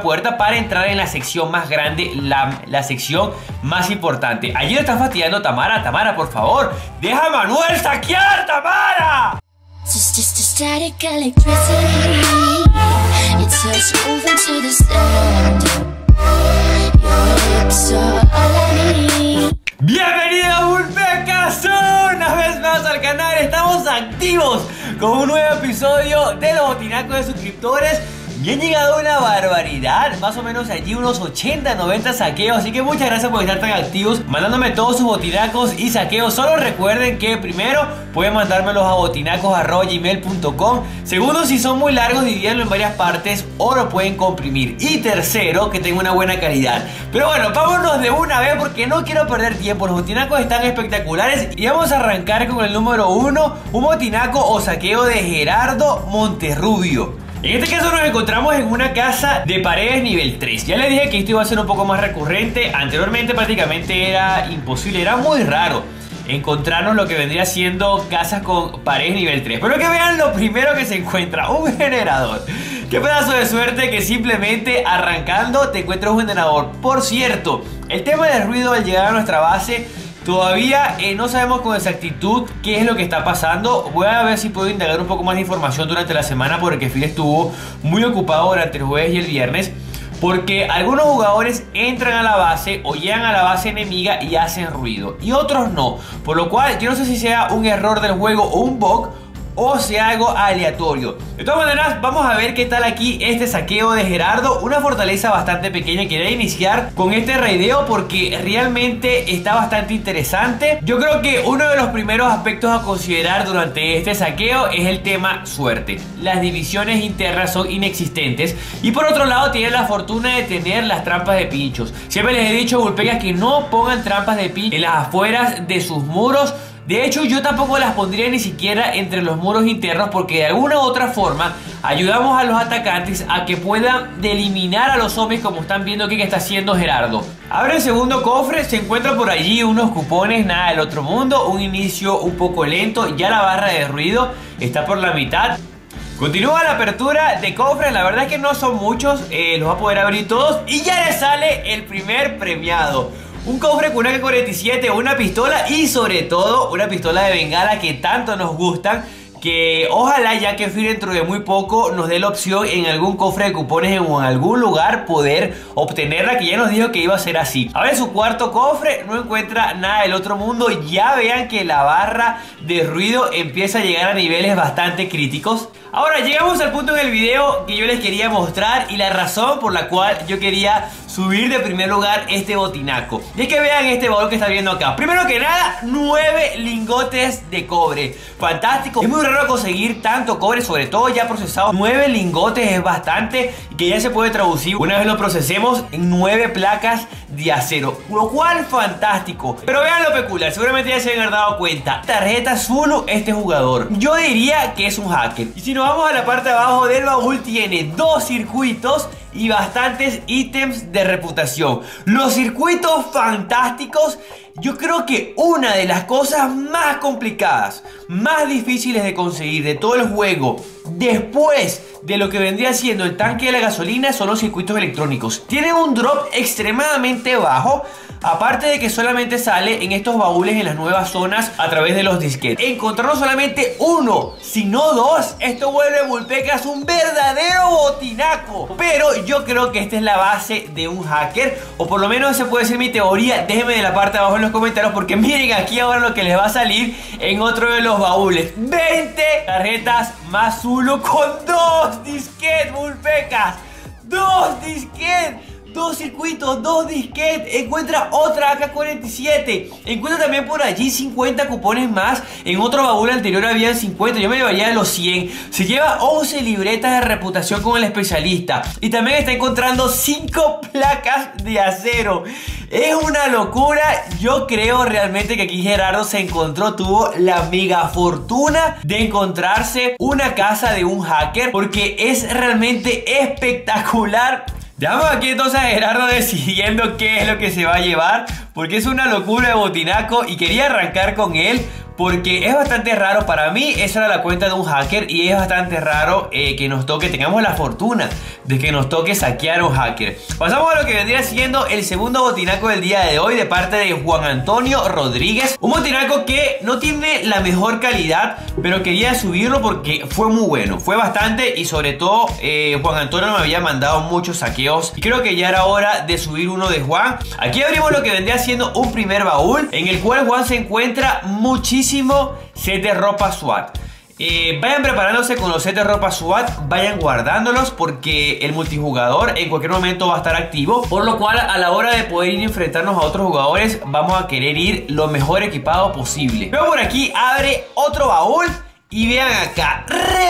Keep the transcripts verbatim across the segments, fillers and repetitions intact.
puerta para entrar en la sección más grande, la, la sección más importante. Allí le está fastidiando Tamara. Tamara, por favor, deja a Manuel saquear, Tamara. Just, just a static electricity. You touch moving to the sound. Your lips are all I need. Bienvenidos Vulpecas una vez más al canal. Estamos activos con un nuevo episodio de los botinacos de suscriptores. Me han llegado una barbaridad, más o menos allí unos ochenta, noventa saqueos. Así que muchas gracias por estar tan activos, mandándome todos sus botinacos y saqueos. Solo recuerden que primero pueden mandármelos a botinacos arroba gmail punto com. Segundo, si son muy largos, divídanlo en varias partes o lo pueden comprimir. Y tercero, que tenga una buena calidad. Pero bueno, vámonos de una vez porque no quiero perder tiempo. Los botinacos están espectaculares. Y vamos a arrancar con el número uno, un botinaco o saqueo de Gerardo Monterrubio. En este caso nos encontramos en una casa de paredes nivel tres. Ya les dije que esto iba a ser un poco más recurrente. Anteriormente prácticamente era imposible, era muy raro encontrarnos lo que vendría siendo casas con paredes nivel tres. Pero que vean lo primero que se encuentra, un generador. Qué pedazo de suerte que simplemente arrancando te encuentras un generador. Por cierto, el tema del ruido al llegar a nuestra base, todavía eh, no sabemos con exactitud qué es lo que está pasando. Voy a ver si puedo indagar un poco más de información durante la semana, porque Phil estuvo muy ocupado durante el jueves y el viernes. Porque algunos jugadores entran a la base o llegan a la base enemiga y hacen ruido, y otros no. Por lo cual yo no sé si sea un error del juego o un bug, o sea algo aleatorio. De todas maneras, vamos a ver qué tal aquí este saqueo de Gerardo. Una fortaleza bastante pequeña. Quería iniciar con este raideo porque realmente está bastante interesante. Yo creo que uno de los primeros aspectos a considerar durante este saqueo es el tema suerte. Las divisiones internas son inexistentes, y por otro lado tienen la fortuna de tener las trampas de pinchos. Siempre les he dicho, Vulpecas, que no pongan trampas de pinchos en las afueras de sus muros. De hecho, yo tampoco las pondría ni siquiera entre los muros internos, porque de alguna u otra forma ayudamos a los atacantes a que puedan eliminar a los zombies, como están viendo aquí que está haciendo Gerardo. Abre el segundo cofre, se encuentra por allí unos cupones, nada del otro mundo. Un inicio un poco lento, ya la barra de ruido está por la mitad. Continúa la apertura de cofres, la verdad es que no son muchos, eh, los va a poder abrir todos. Y ya le sale el primer premiado. Un cofre con una A K cuarenta y siete, una pistola y sobre todo una pistola de bengala que tanto nos gustan. Que ojalá, ya que Phil dentro de muy poco nos dé la opción en algún cofre de cupones o en algún lugar poder obtenerla, que ya nos dijo que iba a ser así. A ver, su cuarto cofre, no encuentra nada del otro mundo. Ya vean que la barra de ruido empieza a llegar a niveles bastante críticos. Ahora llegamos al punto en el video que yo les quería mostrar y la razón por la cual yo quería subir de primer lugar este botinaco. Y es que vean este baúl que están viendo acá. Primero que nada, nueve lingotes de cobre. Fantástico. Es muy raro conseguir tanto cobre, sobre todo ya procesado. nueve lingotes es bastante, y que ya se puede traducir una vez lo procesemos en nueve placas de acero, lo cual fantástico. Pero vean lo peculiar, seguramente ya se han dado cuenta. Tarjeta Zulu, este jugador, yo diría que es un hacker. Y si nos vamos a la parte de abajo del baúl, tiene dos circuitos y bastantes ítems de reputación. Los circuitos fantásticos. Yo creo que una de las cosas más complicadas, más difíciles de conseguir de todo el juego, después de lo que vendría siendo el tanque de la gasolina, son los circuitos electrónicos. Tienen un drop extremadamente bajo, aparte de que solamente sale en estos baúles en las nuevas zonas a través de los disquetes. Encontrar no solamente uno, sino dos, esto vuelve Vulpecas un verdadero botinaco. Pero yo creo que esta es la base de un hacker, o por lo menos esa puede ser mi teoría. Déjenme de la parte de abajo en los comentarios, porque miren aquí ahora lo que les va a salir en otro de los baúles. Veinte tarjetas más Zulu con dos disquetes, Vulpecas. Dos disquetes. Dos circuitos, dos disquetes. Encuentra otra A K cuarenta y siete. Encuentra también por allí cincuenta cupones más. En otro baúl anterior habían cincuenta. Yo me llevaría de los cien. Se lleva once libretas de reputación con el especialista. Y también está encontrando cinco placas de acero. Es una locura. Yo creo realmente que aquí Gerardo se encontró, tuvo la mega fortuna de encontrarse una casa de un hacker, porque es realmente espectacular. Dejamos aquí entonces a Gerardo decidiendo qué es lo que se va a llevar, porque es una locura de botinaco y quería arrancar con él porque es bastante raro. Para mí esa era la cuenta de un hacker y es bastante raro eh, que nos toque, tengamos la fortuna de que nos toque saquear a un hacker. Pasamos a lo que vendría siendo el segundo botinaco del día de hoy de parte de Juan Antonio Rodríguez. Un botinaco que no tiene la mejor calidad, pero quería subirlo porque fue muy bueno, fue bastante, y sobre todo eh, Juan Antonio me había mandado muchos saqueos y creo que ya era hora de subir uno de Juan. Aquí abrimos lo que vendría siendo un primer baúl en el cual Juan se encuentra muchísimo set de ropa SWAT. Eh, vayan preparándose con los sets de ropa SWAT, vayan guardándolos porque el multijugador en cualquier momento va a estar activo, por lo cual a la hora de poder ir a enfrentarnos a otros jugadores vamos a querer ir lo mejor equipado posible. Luego por aquí abre otro baúl y vean acá,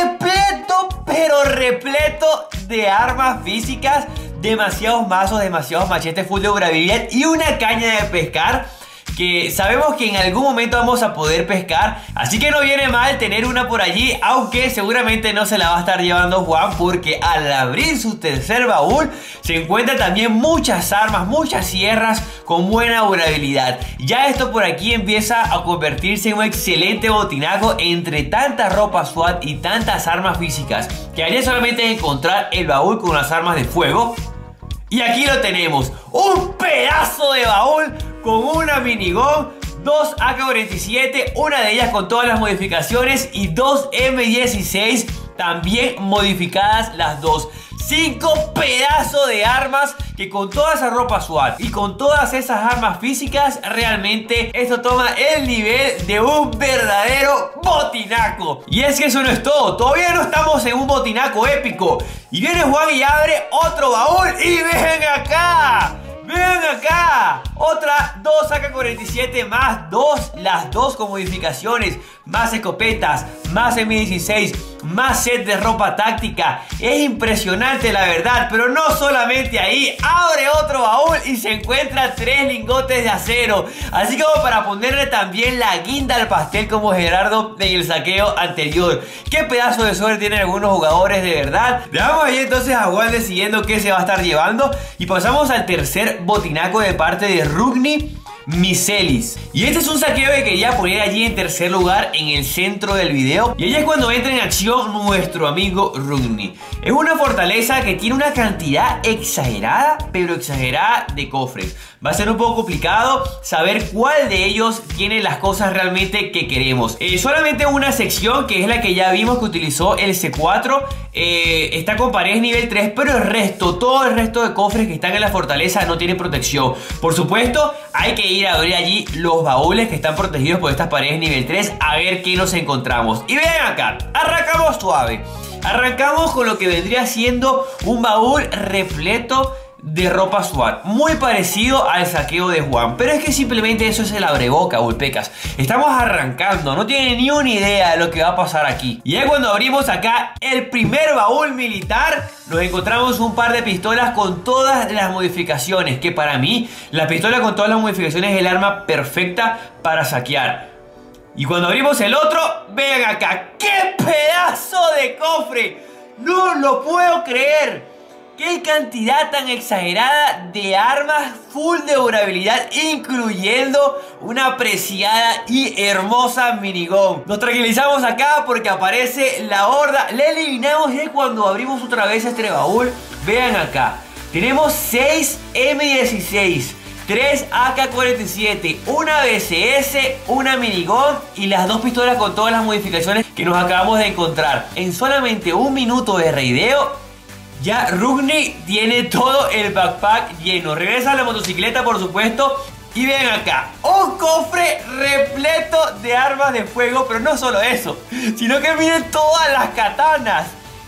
repleto, pero repleto de armas físicas, demasiados mazos, demasiados machetes full de durabilidad y una caña de pescar que sabemos que en algún momento vamos a poder pescar, así que no viene mal tener una por allí, aunque seguramente no se la va a estar llevando Juan, porque al abrir su tercer baúl se encuentran también muchas armas, muchas sierras con buena durabilidad. Ya esto por aquí empieza a convertirse en un excelente botinaco entre tanta ropa SWAT y tantas armas físicas, que haría solamente encontrar el baúl con las armas de fuego. Y aquí lo tenemos, un pedazo de baúl con una minigun, dos A K cuarenta y siete, una de ellas con todas las modificaciones y dos M dieciséis también modificadas las dos. Cinco pedazos de armas que con toda esa ropa SWAT y con todas esas armas físicas, realmente esto toma el nivel de un verdadero botinaco. Y es que eso no es todo, todavía no estamos en un botinaco épico. Y viene Juan y abre otro baúl y ven acá. ¡Vean acá! Otra dos A K cuarenta y siete más dos, las dos con modificaciones, más escopetas, más M dieciséis, más set de ropa táctica. Es impresionante la verdad, pero no solamente ahí, abre otro baúl y se encuentra tres lingotes de acero, así como para ponerle también la guinda al pastel como Gerardo en el saqueo anterior. Qué pedazo de suerte tienen algunos jugadores de verdad. Dejamos ahí entonces a Juan decidiendo qué se va a estar llevando y pasamos al tercer botinaco de parte de Rugni Miselis. Y este es un saqueo que quería poner allí en tercer lugar en el centro del video. Y ahí es cuando entra en acción nuestro amigo Rugni. Es una fortaleza que tiene una cantidad exagerada, pero exagerada de cofres. Va a ser un poco complicado saber cuál de ellos tiene las cosas realmente que queremos. eh, Solamente una sección, que es la que ya vimos que utilizó el C cuatro, eh, está con paredes nivel tres, pero el resto, todo el resto de cofres que están en la fortaleza no tienen protección. Por supuesto, hay que ir a abrir allí los baúles que están protegidos por estas paredes nivel tres a ver qué nos encontramos. Y vean acá, arrancamos suave. Arrancamos con lo que vendría siendo un baúl repleto de ropa SWAT, muy parecido al saqueo de Juan, pero es que simplemente eso es el abreboca, Vulpecas. Estamos arrancando, no tienen ni una idea de lo que va a pasar aquí. Y es cuando abrimos acá el primer baúl militar, nos encontramos un par de pistolas con todas las modificaciones, que para mí la pistola con todas las modificaciones es el arma perfecta para saquear. Y cuando abrimos el otro, vean acá, ¡qué pedazo de cofre! No lo puedo creer. ¡Qué cantidad tan exagerada de armas full de durabilidad, incluyendo una apreciada y hermosa minigun! Nos tranquilizamos acá porque aparece la horda. La eliminamos y cuando abrimos otra vez este baúl, vean acá, tenemos seis M dieciséis, tres A K cuarenta y siete, una B C S, una minigun y las dos pistolas con todas las modificaciones que nos acabamos de encontrar. En solamente un minuto de raideo, ya Rugni tiene todo el backpack lleno. Regresa a la motocicleta, por supuesto. Y ven acá, un cofre repleto de armas de fuego. Pero no solo eso, sino que miren todas las katanas.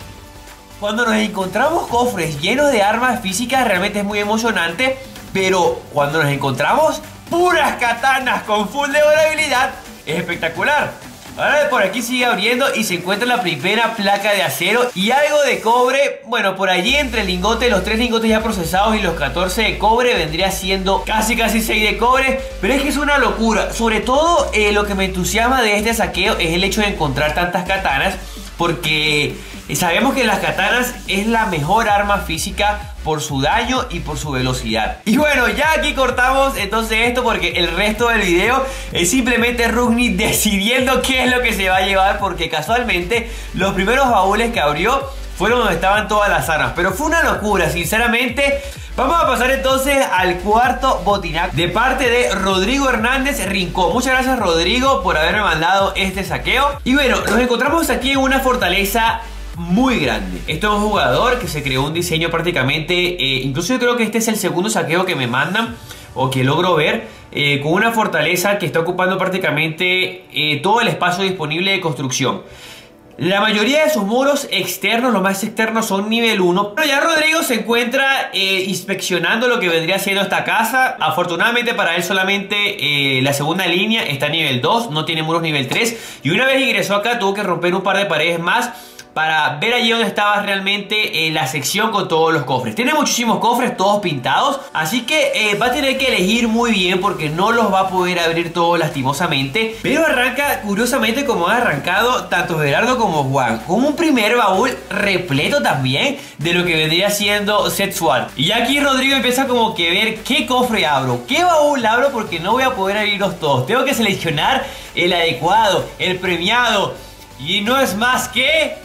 Cuando nos encontramos cofres llenos de armas físicas, realmente es muy emocionante. Pero cuando nos encontramos puras katanas con full de durabilidad, es espectacular. Ahora por aquí sigue abriendo y se encuentra la primera placa de acero y algo de cobre. Bueno, por allí entre el lingote, los tres lingotes ya procesados y los catorce de cobre, vendría siendo casi casi seis de cobre. Pero es que es una locura. Sobre todo eh, lo que me entusiasma de este saqueo es el hecho de encontrar tantas katanas, porque sabemos que las katanas es la mejor arma física por su daño y por su velocidad. Y bueno, ya aquí cortamos entonces esto porque el resto del video es simplemente Rugni decidiendo qué es lo que se va a llevar, porque casualmente los primeros baúles que abrió fueron donde estaban todas las armas, pero fue una locura, sinceramente. Vamos a pasar entonces al cuarto botinaco de parte de Rodrigo Hernández Rincón. Muchas gracias, Rodrigo, por haberme mandado este saqueo. Y bueno, nos encontramos aquí en una fortaleza muy grande. Esto es un jugador que se creó un diseño prácticamente, eh, incluso yo creo que este es el segundo saqueo que me mandan o que logro ver, eh, con una fortaleza que está ocupando prácticamente eh, todo el espacio disponible de construcción. La mayoría de sus muros externos, los más externos, son nivel uno. Pero ya Rodrigo se encuentra eh, inspeccionando lo que vendría siendo esta casa. Afortunadamente para él solamente eh, la segunda línea está a nivel dos, no tiene muros nivel tres. Y una vez ingresó acá tuvo que romper un par de paredes más para ver allí donde estaba realmente eh, la sección con todos los cofres. Tiene muchísimos cofres, todos pintados, así que eh, va a tener que elegir muy bien porque no los va a poder abrir todos lastimosamente. Pero arranca curiosamente como han arrancado tanto Gerardo como Juan, con un primer baúl repleto también de lo que vendría siendo sexual. Y ya aquí Rodrigo empieza como que ver qué cofre abro, qué baúl abro, porque no voy a poder abrirlos todos. Tengo que seleccionar el adecuado, el premiado, y no es más que...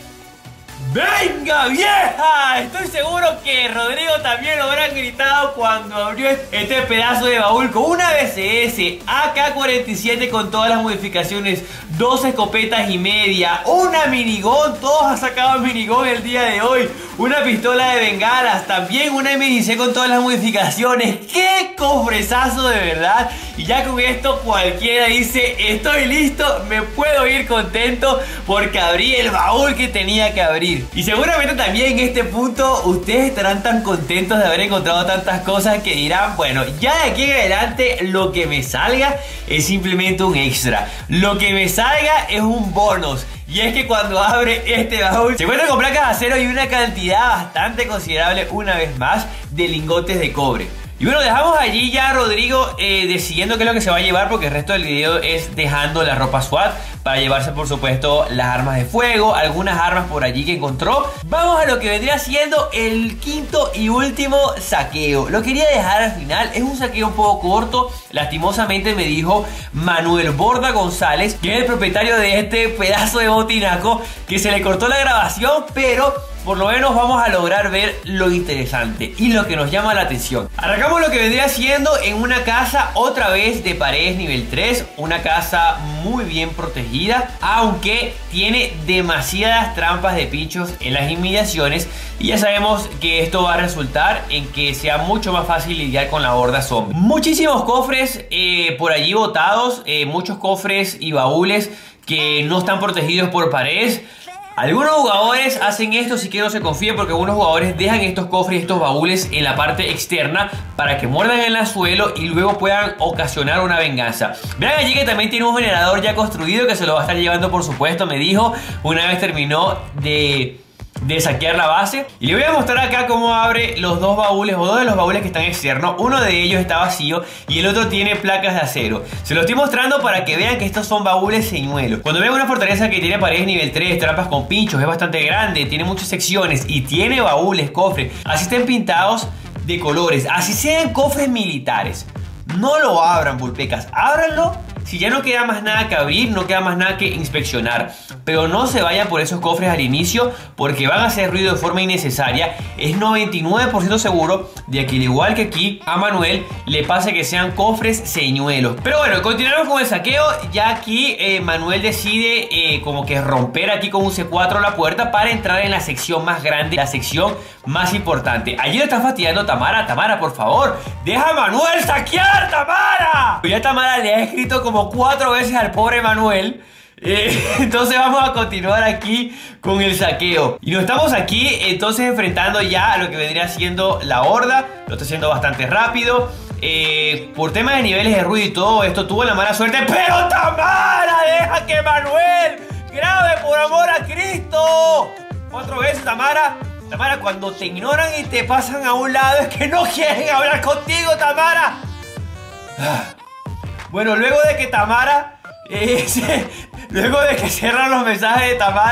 ¡Venga, vieja! Estoy seguro que Rodrigo también lo habrán gritado cuando abrió este pedazo de baúl con una B C S, A K cuarenta y siete con todas las modificaciones, dos escopetas y media, una minigun, todos han sacado minigun el día de hoy, una pistola de bengalas, también una M dieciséis con todas las modificaciones. ¡Qué cofrezazo de verdad! Y ya con esto cualquiera dice, estoy listo, me puedo ir contento porque abrí el baúl que tenía que abrir. Y seguramente también en este punto ustedes estarán tan contentos de haber encontrado tantas cosas que dirán, bueno, ya de aquí en adelante lo que me salga es simplemente un extra, lo que me salga es un bonus. Y es que cuando abre este baúl se encuentra con placas de acero y una cantidad bastante considerable, una vez más, de lingotes de cobre. Y bueno, dejamos allí ya a Rodrigo eh, decidiendo qué es lo que se va a llevar, porque el resto del video es dejando la ropa SWAT para llevarse, por supuesto, las armas de fuego, algunas armas por allí que encontró. Vamos a lo que vendría siendo el quinto y último saqueo. Lo quería dejar al final, es un saqueo un poco corto. Lastimosamente me dijo Manuel Borda González, que es el propietario de este pedazo de botinaco, que se le cortó la grabación, pero por lo menos vamos a lograr ver lo interesante y lo que nos llama la atención. Arrancamos lo que vendría siendo en una casa otra vez de paredes nivel tres, una casa muy bien protegida, aunque tiene demasiadas trampas de pinchos en las inmediaciones, y ya sabemos que esto va a resultar en que sea mucho más fácil lidiar con la horda zombie. Muchísimos cofres eh, por allí botados, eh, muchos cofres y baúles que no están protegidos por paredes. Algunos jugadores hacen esto, si que no se confíen, porque algunos jugadores dejan estos cofres y estos baúles en la parte externa para que muerdan en el suelo y luego puedan ocasionar una venganza. Vean allí que también tiene un generador ya construido que se lo va a estar llevando, por supuesto, me dijo, una vez terminó de... de saquear la base. Y le voy a mostrar acá cómo abre los dos baúles, o dos de los baúles que están externos. Uno de ellos está vacío y el otro tiene placas de acero. Se lo estoy mostrando para que vean que estos son baúles señuelos. Cuando vean una fortaleza que tiene paredes nivel tres, trampas con pinchos, es bastante grande, tiene muchas secciones y tiene baúles, cofres, así estén pintados de colores, así sean cofres militares, no lo abran, Vulpecas, ábranlo. Si ya no queda más nada que abrir, no queda más nada que inspeccionar. Pero no se vayan por esos cofres al inicio, porque van a hacer ruido de forma innecesaria. Es noventa y nueve por ciento seguro de que, al igual que aquí, a Manuel le pase que sean cofres señuelos. Pero bueno, continuamos con el saqueo. Ya aquí eh, Manuel decide eh, como que romper aquí con un C cuatro la puerta para entrar en la sección más grande, la sección más importante. Allí lo está fastidiando Tamara. Tamara, por favor, deja a Manuel saquear, Tamara. Ya Tamara le ha escrito como cuatro veces al pobre Manuel. eh, Entonces vamos a continuar aquí con el saqueo. Y nos estamos aquí entonces enfrentando ya a lo que vendría siendo la horda. Lo está haciendo bastante rápido. eh, Por temas de niveles de ruido y todo esto, tuvo la mala suerte. ¡Pero Tamara, deja que Manuel grabe, por amor a Cristo! Cuatro veces, Tamara. Tamara, cuando te ignoran y te pasan a un lado, es que no quieren hablar contigo, Tamara. ah. Bueno, luego de que Tamara, eh, se, luego de que cierran los mensajes de Tamara,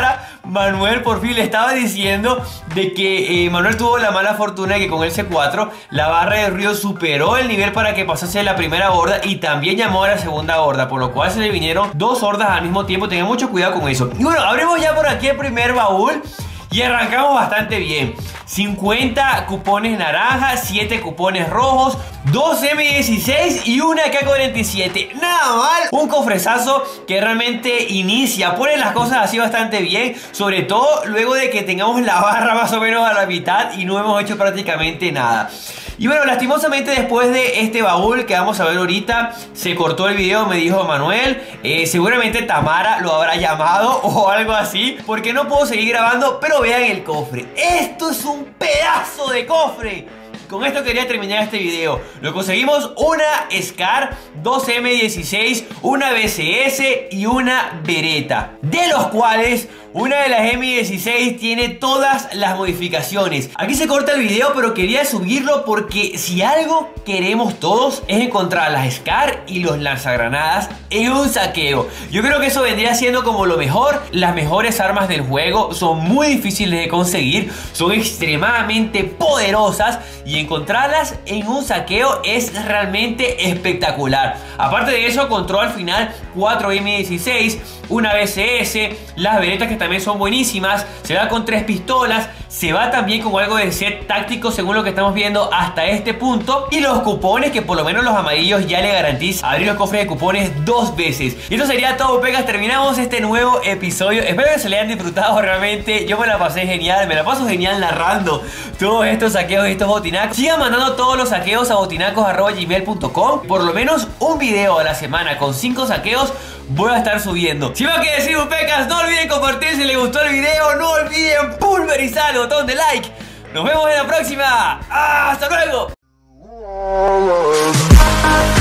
Manuel por fin le estaba diciendo de que eh, Manuel tuvo la mala fortuna de que con el C cuatro la barra de ruido superó el nivel para que pasase la primera horda y también llamó a la segunda horda, por lo cual se le vinieron dos hordas al mismo tiempo. Tengan mucho cuidado con eso. Y bueno, abrimos ya por aquí el primer baúl y arrancamos bastante bien. cincuenta cupones naranjas, siete cupones rojos, dos eme dieciséis y una K cuarenta y siete. Nada mal. Un cofrezazo que realmente inicia, pone las cosas así bastante bien. Sobre todo luego de que tengamos la barra más o menos a la mitad y no hemos hecho prácticamente nada. Y bueno, lastimosamente después de este baúl que vamos a ver ahorita, se cortó el video, me dijo Manuel. eh, Seguramente Tamara lo habrá llamado o algo así, porque no puedo seguir grabando. Pero vean el cofre. Esto es un pedazo de cofre. Con esto quería terminar este video. Lo conseguimos una Scar, dos eme dieciséis, una be ce ese y una Beretta, de los cuales una de las eme dieciséis tiene todas las modificaciones. Aquí se corta el video, pero quería subirlo porque si algo queremos todos es encontrar las Scar y los lanzagranadas en un saqueo. Yo creo que eso vendría siendo como lo mejor. Las mejores armas del juego son muy difíciles de conseguir, son extremadamente poderosas y encontrarlas en un saqueo es realmente espectacular. Aparte de eso, encontró al final cuatro eme dieciséis, una be ce ese, las Berettas que también son buenísimas. Se va con tres pistolas, se va también con algo de set táctico según lo que estamos viendo hasta este punto. Y los cupones, que por lo menos los amarillos ya le garantizan abrir los cofres de cupones dos veces. Y esto sería todo, pegas. Terminamos este nuevo episodio. Espero que se le hayan disfrutado realmente. Yo me la pasé genial, me la paso genial narrando todos estos saqueos y estos botinacos. Sigan mandando todos los saqueos a botinacos arroba gmail punto com. Por lo menos un video a la semana con cinco saqueos voy a estar subiendo. Sin más que decir, upecas, no olviden compartir si les gustó el video. No olviden pulverizar el botón de like. Nos vemos en la próxima. ¡Hasta luego!